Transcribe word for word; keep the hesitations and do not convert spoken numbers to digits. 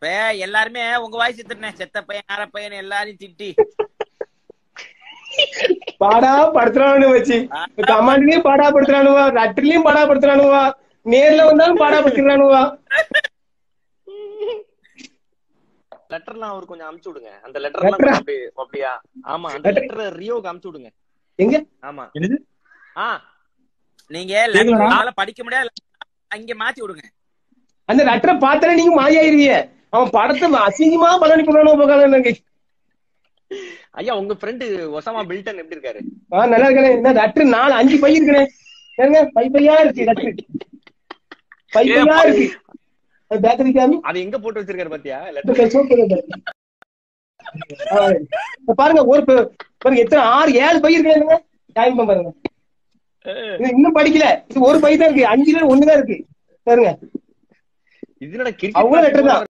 இப்ப எல்லாருமே உங்க வாய்ஸ் திட்டினேன், செத்த பையன் ஆற பையன் எல்லாரையும் திட்டி பாடா படுத்துறானு வச்சு கமாண்ட்லயும் பாடா படுத்துறானுவா, லெட்டர்லயும் பாடா படுத்துறானுவா, நேர்ல வந்தாலும் பாடா படுத்துறானுவா. லெட்டர்லாம் அவருக்கு கொஞ்சம் அமுச்சு விடுங்க. அந்த லெட்டர்லாம் அப்படி அப்படியா? ஆமா, அந்த லெட்டர் ரியோக்கு அமுச்சு விடுங்க. எங்க? ஆமா, என்னது? ஆ நீங்க லெட்டர் படிக்க முடியாது, அங்க மாத்தி விடுங்க. அந்த லெட்டரை பார்த்தாலே நீங்க மாறியாயிருவீங்க. அவன் படத்தை அசிங்கமா பலனி பண்ணணும். ஐயா, உங்க ஃப்ரெண்டு ஒசாமா பில்டன் எப்படி இருக்காரு? ஆஹ் நல்லா இருக்கேன். என்ன லெட்டர் நாலு அஞ்சு பை இருக்குனே, பை பையா இருக்கு லெட்டர், பை பையா இருக்கு. அது எங்க போட்டு வச்சிருக்காரு பாத்தியா? பாருங்க, ஒரு பாருங்க எத்தனை ஆறு ஏழு பை இருக்கு பாருங்க. இன்னும் படிக்கல, இது ஒரு பை தான் இருக்கு, அஞ்சுல ஒண்ணுதான் இருக்கு பாருங்க. இது அவங்க லெட்டர் தான்.